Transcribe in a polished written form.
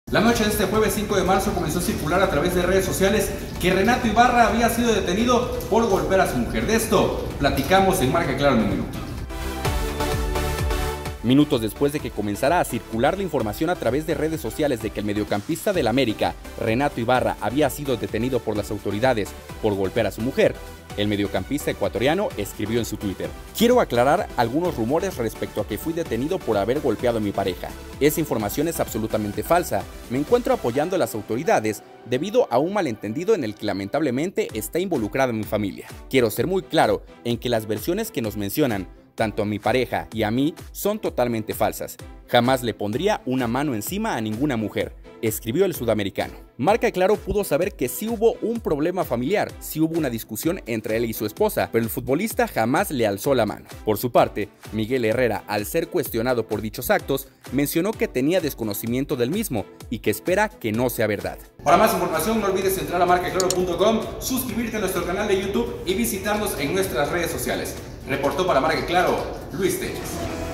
La noche de este jueves 5 de marzo comenzó a circular a través de redes sociales que Renato Ibarra había sido detenido por golpear a su mujer. De esto platicamos en Marca Claro en un minuto. Minutos después de que comenzara a circular la información a través de redes sociales de que el mediocampista del América, Renato Ibarra, había sido detenido por las autoridades por golpear a su mujer, el mediocampista ecuatoriano escribió en su Twitter: "Quiero aclarar algunos rumores respecto a que fui detenido por haber golpeado a mi pareja. Esa información es absolutamente falsa. Me encuentro apoyando a las autoridades debido a un malentendido en el que lamentablemente está involucrada mi familia. Quiero ser muy claro en que las versiones que nos mencionan, tanto a mi pareja y a mí, son totalmente falsas. Jamás le pondría una mano encima a ninguna mujer", escribió el sudamericano. Marca Claro pudo saber que sí hubo un problema familiar, sí hubo una discusión entre él y su esposa, pero el futbolista jamás le alzó la mano. Por su parte, Miguel Herrera, al ser cuestionado por dichos actos, mencionó que tenía desconocimiento del mismo y que espera que no sea verdad. Para más información no olvides entrar a marcaclaro.com, suscribirte a nuestro canal de YouTube y visitarnos en nuestras redes sociales. Reportó para Marca Claro, Luis Telles.